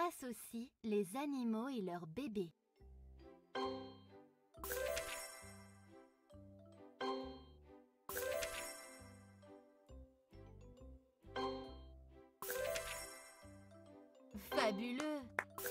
Associe les animaux et leurs bébés. Fabuleux!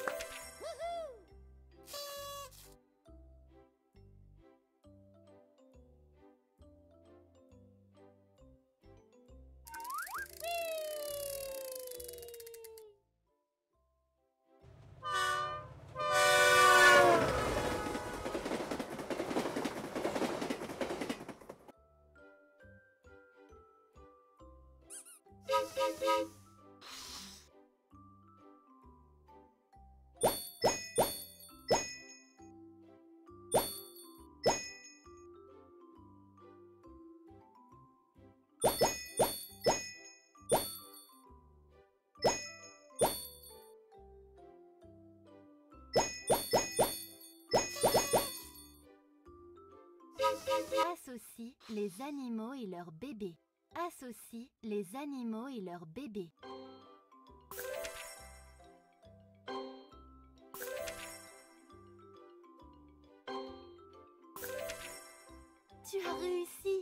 Associe les animaux et leurs bébés. Associe les animaux et leurs bébés. Tu as réussi!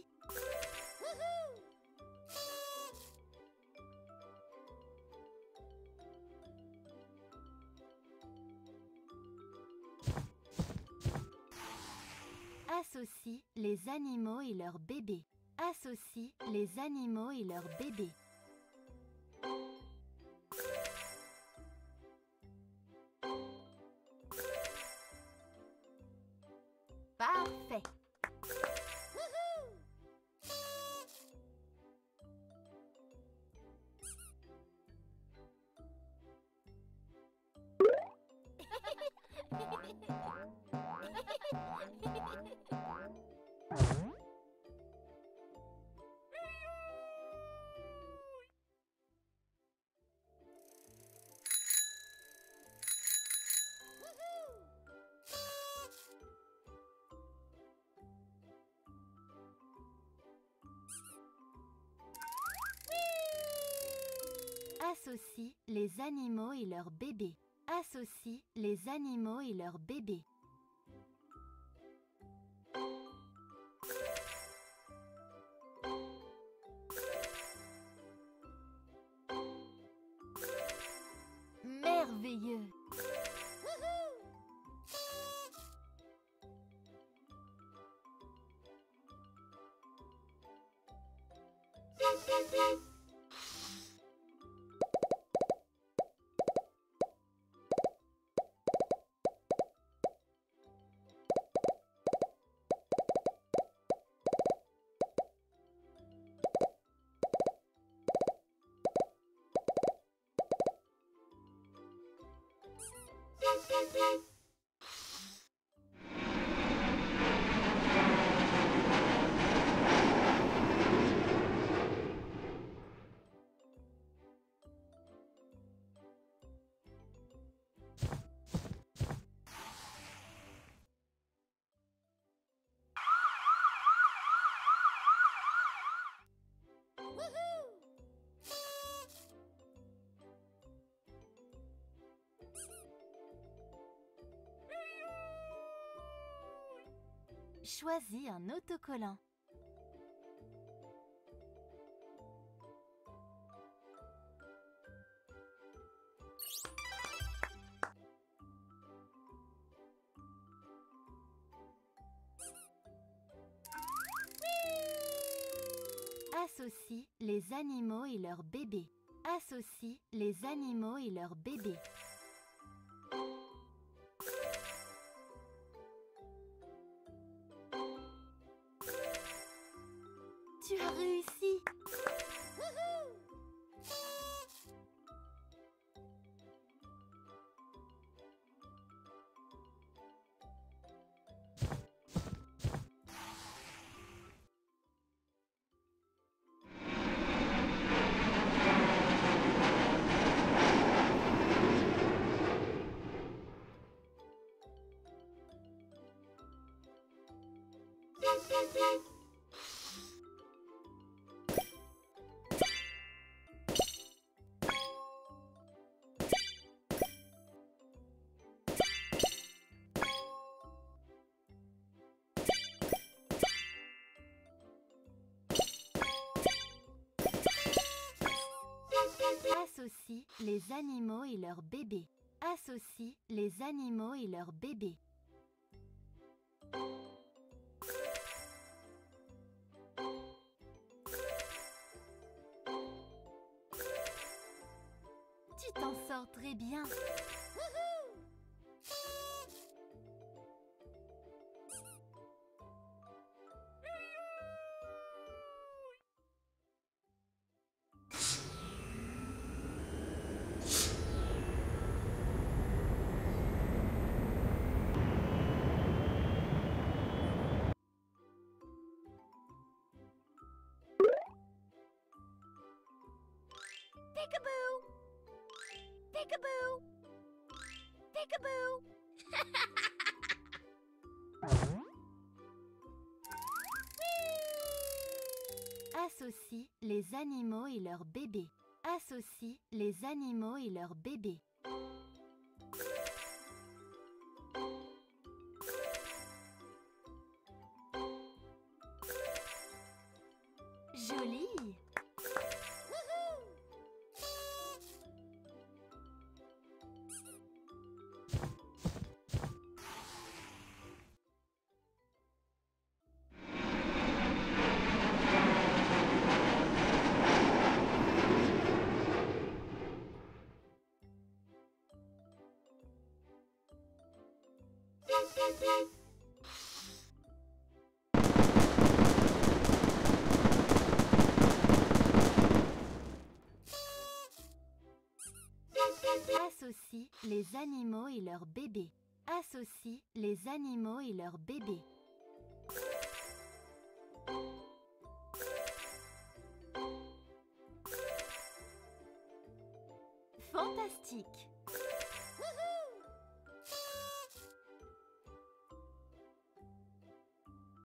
Associe les animaux et leurs bébés. Associe les animaux et leurs bébés. Parfait! Associe les animaux et leurs bébés. Associe les animaux et leurs bébés. Merveilleux! Choisis un autocollant. Associe les animaux et leurs bébés. Associe les animaux et leurs bébés. Tu as réussi! Associe les animaux et leurs bébés. Associe les animaux et leurs bébés. Tu t'en sors très bien. Peekaboo! Peekaboo! Peekaboo! Associe les animaux et leurs bébés. Associe les animaux et leurs bébés. Joli! Associe les animaux et leurs bébés. Associe les animaux et leurs bébés. Fantastique! Wouhou!